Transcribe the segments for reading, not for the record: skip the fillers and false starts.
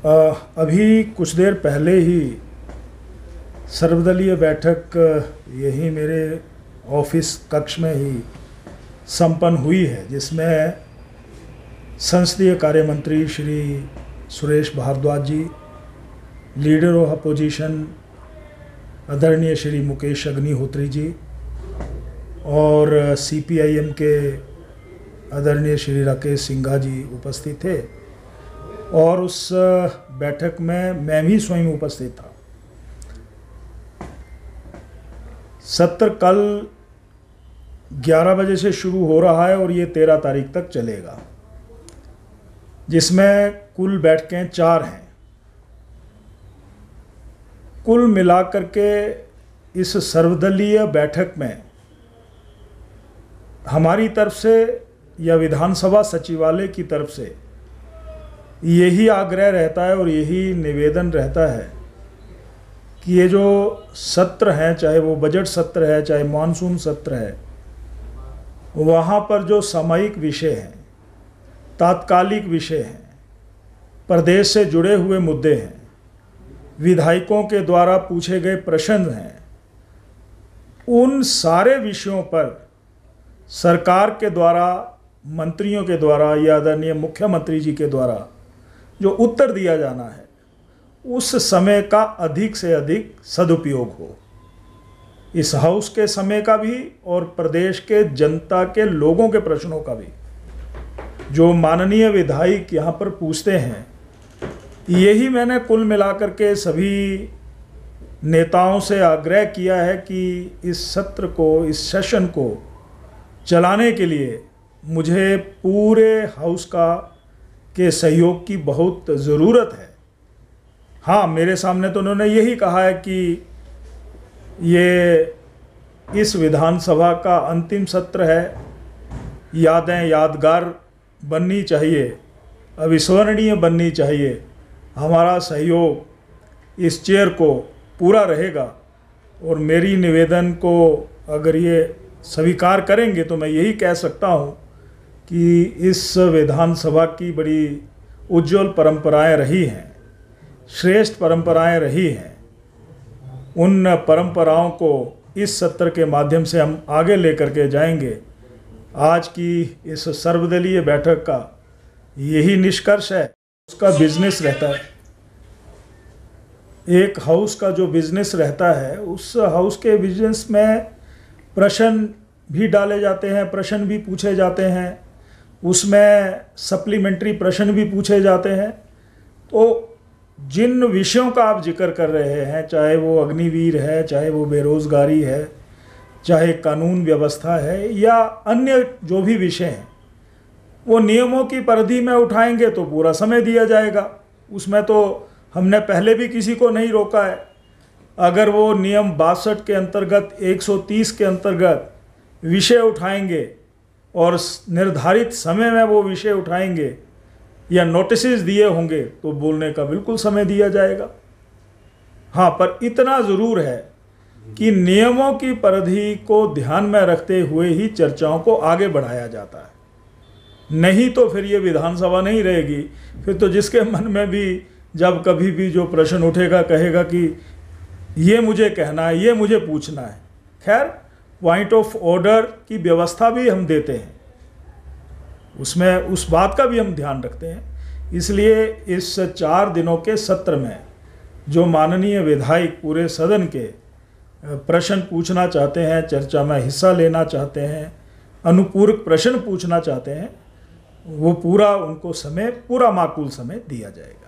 अभी कुछ देर पहले ही सर्वदलीय बैठक यही मेरे ऑफिस कक्ष में ही संपन्न हुई है, जिसमें संसदीय कार्य मंत्री Shri Suresh Bhardwaj ji, leader of opposition आदरणीय श्री मुकेश अग्निहोत्री जी और CPIM के आदरणीय श्री राकेश सिंघा जी उपस्थित थे और उस बैठक में मैं भी स्वयं उपस्थित था। सत्र कल 11 बजे से शुरू हो रहा है और ये 13 तारीख तक चलेगा, जिसमें कुल बैठकें 4 हैं। कुल मिलाकर के इस सर्वदलीय बैठक में हमारी तरफ से या विधानसभा सचिवालय की तरफ से यही आग्रह रहता है और यही निवेदन रहता है कि ये जो सत्र हैं, चाहे वो बजट सत्र है, चाहे मानसून सत्र है, वहाँ पर जो सामयिक विषय हैं, तात्कालिक विषय हैं, प्रदेश से जुड़े हुए मुद्दे हैं, विधायकों के द्वारा पूछे गए प्रश्न हैं, उन सारे विषयों पर सरकार के द्वारा, मंत्रियों के द्वारा या आदरणीय मुख्यमंत्री जी के द्वारा जो उत्तर दिया जाना है, उस समय का अधिक से अधिक सदुपयोग हो। इस हाउस के समय का भी और प्रदेश के जनता के लोगों के प्रश्नों का भी। जो माननीय विधायक यहाँ पर पूछते हैं, यही मैंने कुल मिलाकर के सभी नेताओं से आग्रह किया है कि इस सत्र को, इस सेशन को चलाने के लिए मुझे पूरे हाउस के सहयोग की बहुत ज़रूरत है। हाँ, मेरे सामने तो उन्होंने यही कहा है कि ये इस विधानसभा का अंतिम सत्र है, यादें यादगार बननी चाहिए, अविस्मरणीय बननी चाहिए, हमारा सहयोग इस चेयर को पूरा रहेगा और मेरी निवेदन को अगर ये स्वीकार करेंगे तो मैं यही कह सकता हूँ कि इस विधानसभा की बड़ी उज्जवल परंपराएं रही हैं, श्रेष्ठ परंपराएं रही हैं। उन परंपराओं को इस सत्र के माध्यम से हम आगे लेकर के जाएंगे। आज की इस सर्वदलीय बैठक का यही निष्कर्ष है। उसका बिजनेस रहता है, एक हाउस का जो बिजनेस रहता है, उस हाउस के बिजनेस में प्रश्न भी डाले जाते हैं, प्रश्न भी पूछे जाते हैं, उसमें सप्लीमेंट्री प्रश्न भी पूछे जाते हैं। तो जिन विषयों का आप जिक्र कर रहे हैं, चाहे वो अग्निवीर है, चाहे वो बेरोज़गारी है, चाहे कानून व्यवस्था है या अन्य जो भी विषय हैं, वो नियमों की परिधि में उठाएंगे तो पूरा समय दिया जाएगा। उसमें तो हमने पहले भी किसी को नहीं रोका है। अगर वो नियम 62 के अंतर्गत, 130 के अंतर्गत विषय उठाएंगे और निर्धारित समय में वो विषय उठाएंगे या नोटिसेस दिए होंगे तो बोलने का बिल्कुल समय दिया जाएगा। हाँ, पर इतना ज़रूर है कि नियमों की परिधि को ध्यान में रखते हुए ही चर्चाओं को आगे बढ़ाया जाता है। नहीं तो फिर ये विधानसभा नहीं रहेगी। फिर तो जिसके मन में भी जब कभी भी जो प्रश्न उठेगा, कहेगा कि ये मुझे कहना है, ये मुझे पूछना है। खैर, पॉइंट ऑफ ऑर्डर की व्यवस्था भी हम देते हैं, उसमें उस बात का भी हम ध्यान रखते हैं। इसलिए इस 4 दिनों के सत्र में जो माननीय विधायक पूरे सदन के प्रश्न पूछना चाहते हैं, चर्चा में हिस्सा लेना चाहते हैं, अनुपूरक प्रश्न पूछना चाहते हैं, वो पूरा उनको समय, पूरा माकूल समय दिया जाएगा।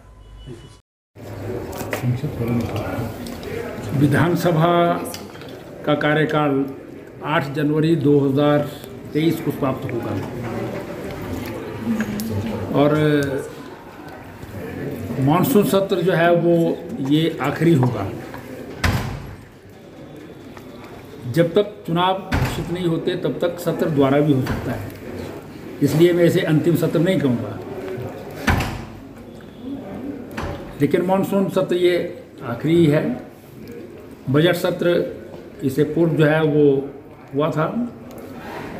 विधानसभा का कार्यकाल 8 जनवरी 2023 को समाप्त होगा और मानसून सत्र जो है वो ये आखिरी होगा। जब तक चुनाव घोषित नहीं होते तब तक सत्र दोबारा भी हो सकता है, इसलिए मैं इसे अंतिम सत्र नहीं कहूँगा। लेकिन मानसून सत्र ये आखिरी है। बजट सत्र इससे पूर्व जो है वो हुआ था।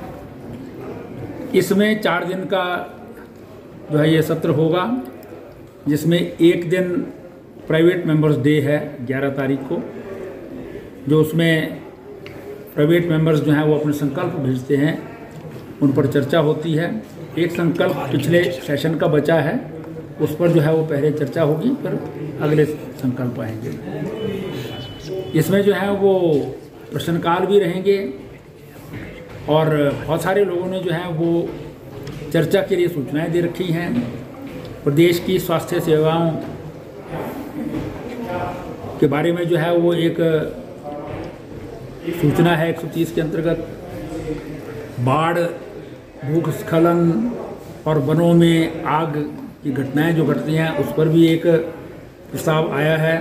इसमें 4 दिन का जो है ये सत्र होगा जिसमें एक दिन प्राइवेट मेंबर्स डे है 11 तारीख को, जो उसमें प्राइवेट मेंबर्स जो हैं वो अपने संकल्प भेजते हैं, उन पर चर्चा होती है। एक संकल्प पिछले सेशन का बचा है, उस पर जो है वो पहले चर्चा होगी, फिर अगले संकल्प आएंगे। इसमें जो है वो प्रश्नकाल भी रहेंगे और बहुत सारे लोगों ने जो है वो चर्चा के लिए सूचनाएं दे रखी हैं। प्रदेश की स्वास्थ्य सेवाओं के बारे में जो है वो एक सूचना है 130 के अंतर्गत। बाढ़, भूस्खलन और वनों में आग की घटनाएं जो घटती हैं उस पर भी एक प्रस्ताव आया है।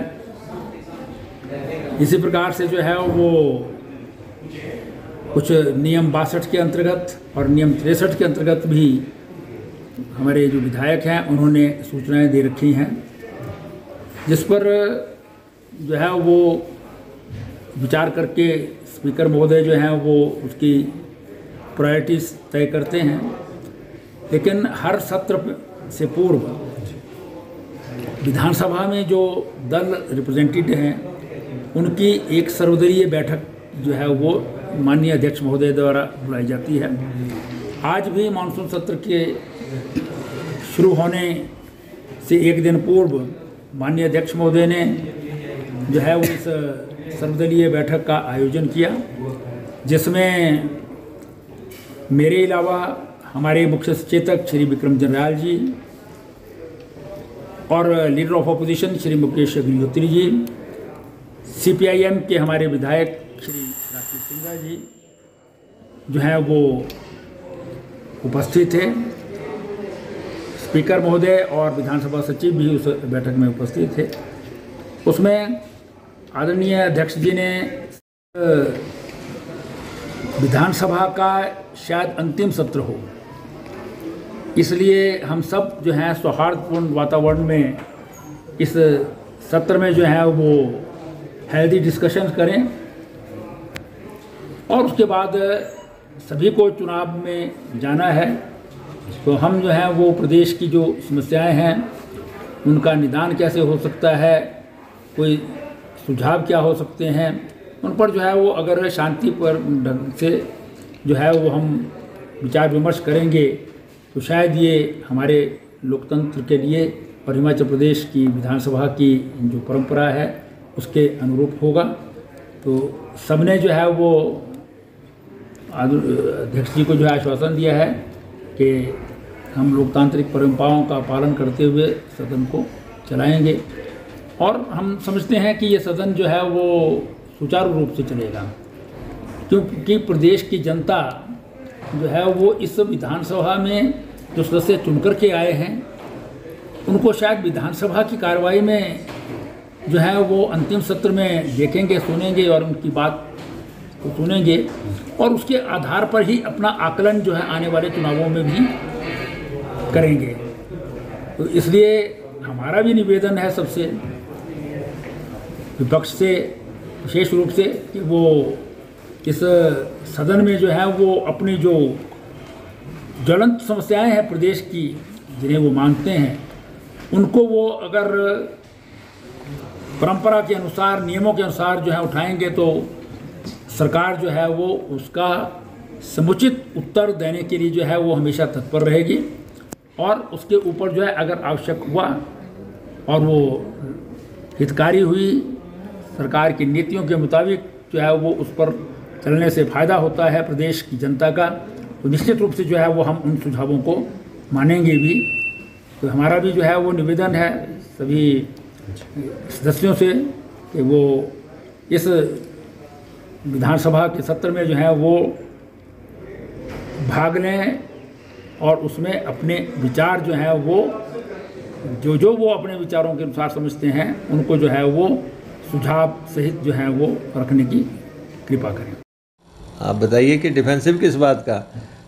इसी प्रकार से जो है वो कुछ नियम 62 के अंतर्गत और नियम 63 के अंतर्गत भी हमारे जो विधायक हैं उन्होंने सूचनाएं दे रखी हैं, जिस पर जो है वो विचार करके स्पीकर महोदय जो हैं वो उसकी प्रायोरिटीज तय करते हैं। लेकिन हर सत्र से पूर्व विधानसभा में जो दल रिप्रेजेंटेड हैं उनकी एक सर्वदलीय बैठक जो है वो माननीय अध्यक्ष महोदय द्वारा बुलाई जाती है। आज भी मानसून सत्र के शुरू होने से एक दिन पूर्व माननीय अध्यक्ष महोदय ने जो है वो इस सर्वदलीय बैठक का आयोजन किया, जिसमें मेरे अलावा हमारे मुख्य सचेतक श्री विक्रम जनराल जी और leader of opposition Shri Mukesh Agnihotri ji, CPIM के हमारे विधायक श्री राकेश सिंघा जी जो हैं वो उपस्थित थे। स्पीकर महोदय और विधानसभा सचिव भी उस बैठक में उपस्थित थे। उसमें आदरणीय अध्यक्ष जी ने विधानसभा का शायद अंतिम सत्र हो, इसलिए हम सब जो हैं सौहार्दपूर्ण वातावरण में इस सत्र में जो है वो हेल्दी डिस्कशन करें और उसके बाद सभी को चुनाव में जाना है। तो हम जो है वो प्रदेश की जो समस्याएं हैं उनका निदान कैसे हो सकता है, कोई सुझाव क्या हो सकते हैं, उन पर जो है वो अगर शांति पर ढंग से जो है वो हम विचार विमर्श करेंगे तो शायद ये हमारे लोकतंत्र के लिए और हिमाचल प्रदेश की विधानसभा की जो परंपरा है उसके अनुरूप होगा। तो सबने जो है वो अध्यक्ष जी को जो है आश्वासन दिया है कि हम लोकतांत्रिक परंपराओं का पालन करते हुए सदन को चलाएंगे और हम समझते हैं कि ये सदन जो है वो सुचारू रूप से चलेगा, क्योंकि प्रदेश की जनता जो है वो इस विधानसभा में जो सदस्य चुनकर के आए हैं उनको शायद विधानसभा की कार्रवाई में जो है वो अंतिम सत्र में देखेंगे, सुनेंगे और उनकी बात को सुनेंगे और उसके आधार पर ही अपना आकलन जो है आने वाले चुनावों में भी करेंगे। तो इसलिए हमारा भी निवेदन है सबसे, विपक्ष से विशेष रूप से, कि वो इस सदन में जो है वो अपनी जो ज्वलंत समस्याएं हैं प्रदेश की जिन्हें वो मानते हैं उनको वो अगर परंपरा के अनुसार, नियमों के अनुसार जो है उठाएंगे तो सरकार जो है वो उसका समुचित उत्तर देने के लिए जो है वो हमेशा तत्पर रहेगी और उसके ऊपर जो है अगर आवश्यक हुआ और वो हितकारी हुई, सरकार की नीतियों के मुताबिक जो है वो उस पर चलने से फ़ायदा होता है प्रदेश की जनता का, तो निश्चित रूप से जो है वो हम उन सुझावों को मानेंगे भी। तो हमारा भी जो है वो निवेदन है सभी सदस्यों से कि वो इस विधानसभा के सत्र में जो है वो भाग लें और उसमें अपने विचार जो है वो जो वो अपने विचारों के अनुसार समझते हैं उनको जो है वो सुझाव सहित जो है वो रखने की कृपा करें। आप बताइए कि डिफेंसिव किस बात का?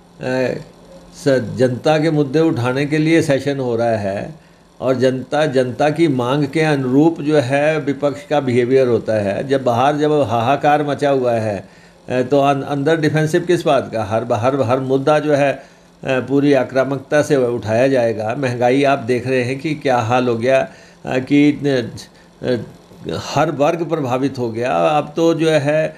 जनता के मुद्दे उठाने के लिए सेशन हो रहा है और जनता की मांग के अनुरूप जो है विपक्ष का बिहेवियर होता है। जब बाहर जब हाहाकार मचा हुआ है तो अंदर डिफेंसिव किस बात का? हर मुद्दा जो है पूरी आक्रामकता से उठाया जाएगा। महंगाई आप देख रहे हैं कि क्या हाल हो गया, कि हर वर्ग प्रभावित हो गया। अब तो जो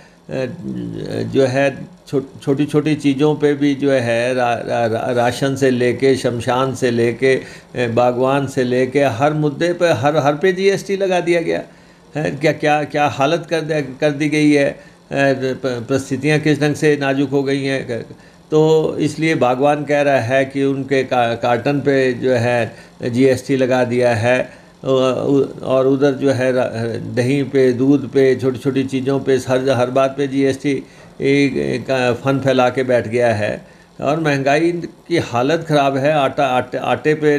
है छोटी छोटी चीज़ों पे भी जो है राशन से लेके, शमशान से लेके, बागवान से लेके, हर मुद्दे पे हर पे जीएसटी लगा दिया गया है। क्या हालत कर दी गई है, परिस्थितियाँ किस ढंग से नाजुक हो गई हैं। तो इसलिए बागवान कह रहा है कि उनके कार्टन पे जो है जीएसटी लगा दिया है, और उधर जो है दही पे, दूध पे, छोटी छोटी चीज़ों पे, हर बात पे जीएसटी का फन फैला के बैठ गया है। और महंगाई की हालत ख़राब है। आटे पे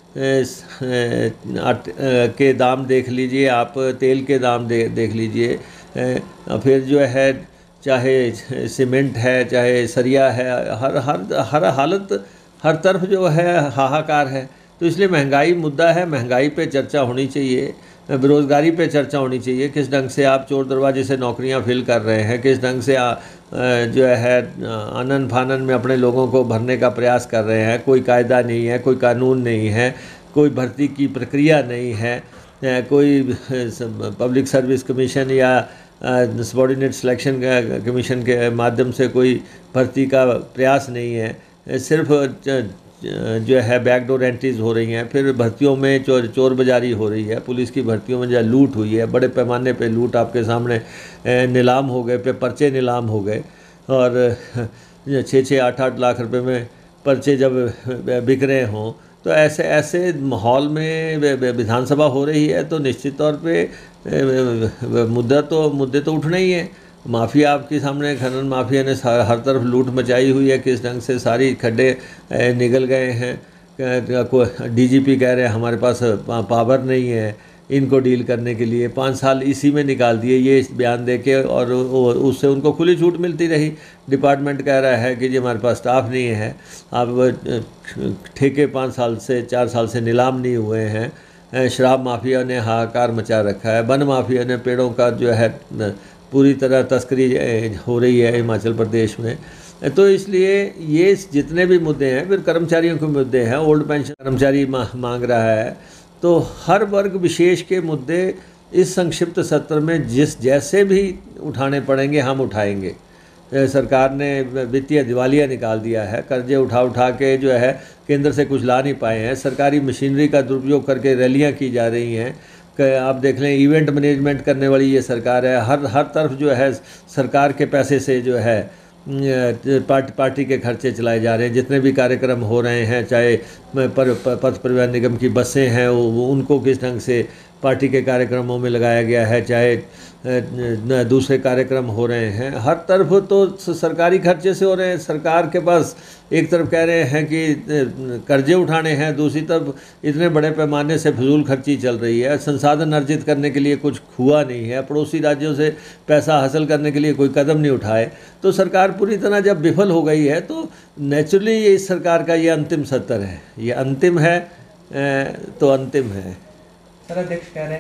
के दाम देख लीजिए आप, तेल के दाम देख लीजिए, फिर जो है चाहे सीमेंट है, चाहे सरिया है, हर हालत, हर तरफ जो है हाहाकार है। तो इसलिए महंगाई मुद्दा है, महंगाई पे चर्चा होनी चाहिए, बेरोज़गारी पे चर्चा होनी चाहिए। किस ढंग से आप चोर दरवाजे से नौकरियां फिल कर रहे हैं, किस ढंग से जो है आनन फानन में अपने लोगों को भरने का प्रयास कर रहे हैं। कोई कायदा नहीं है, कोई कानून नहीं है, कोई भर्ती की प्रक्रिया नहीं है, कोई पब्लिक सर्विस कमीशन या सबॉर्डिनेट सिलेक्शन कमीशन के माध्यम से कोई भर्ती का प्रयास नहीं है। सिर्फ जो है बैकडोर एंट्रीज हो रही हैं, फिर भर्तियों में चोर बाजारी हो रही है। पुलिस की भर्तियों में जो लूट हुई है, बड़े पैमाने पे लूट आपके सामने, नीलाम हो गए, पर्चे नीलाम हो गए, और 6-6, 8-8 लाख रुपए में पर्चे जब बिक रहे हों, तो ऐसे माहौल में विधानसभा हो रही है, तो निश्चित तौर पे मुद्दे तो उठने ही हैं। माफिया आपके सामने, खनन माफिया ने हर तरफ लूट मचाई हुई है। किस ढंग से सारी खड्डे निकल गए हैं। डीजीपी कह रहे हैं हमारे पास पावर नहीं है इनको डील करने के लिए। 5 साल इसी में निकाल दिए ये बयान देके, और उससे उनको खुली छूट मिलती रही। डिपार्टमेंट कह रहा है कि जी हमारे पास स्टाफ नहीं है। अब ठेके 5 साल से 4 साल से नीलाम नहीं हुए हैं। शराब माफिया ने हाहाकार मचा रखा है। वन माफिया ने पेड़ों का जो है पूरी तरह तस्करी हो रही है हिमाचल प्रदेश में। तो इसलिए ये जितने भी मुद्दे हैं, फिर कर्मचारियों के मुद्दे हैं, ओल्ड पेंशन कर्मचारी मांग रहा है, तो हर वर्ग विशेष के मुद्दे इस संक्षिप्त सत्र में जैसे भी उठाने पड़ेंगे हम उठाएंगे। सरकार ने वित्तीय दिवालिया निकाल दिया है, कर्जे उठा के जो है केंद्र से कुछ ला नहीं पाए हैं। सरकारी मशीनरी का दुरुपयोग करके रैलियां की जा रही हैं। आप देख लें, इवेंट मैनेजमेंट करने वाली ये सरकार है। हर तरफ जो है सरकार के पैसे से जो है पार्टी के खर्चे चलाए जा रहे हैं। जितने भी कार्यक्रम हो रहे हैं, चाहे पथ परिवहन निगम की बसें हैं, उनको किस ढंग से पार्टी के कार्यक्रमों में लगाया गया है, चाहे दूसरे कार्यक्रम हो रहे हैं, हर तरफ तो सरकारी खर्चे से हो रहे हैं। सरकार के पास एक तरफ कह रहे हैं कि कर्जे उठाने हैं, दूसरी तरफ इतने बड़े पैमाने से फजूल खर्ची चल रही है। संसाधन अर्जित करने के लिए कुछ हुआ नहीं है, पड़ोसी राज्यों से पैसा हासिल करने के लिए कोई कदम नहीं उठाए। तो सरकार पूरी तरह जब विफल हो गई है, तो नेचुरली इस सरकार का ये अंतिम सत्र है, ये अंतिम है, तो अंतिम है। सर, अध्यक्ष कह रहे हैं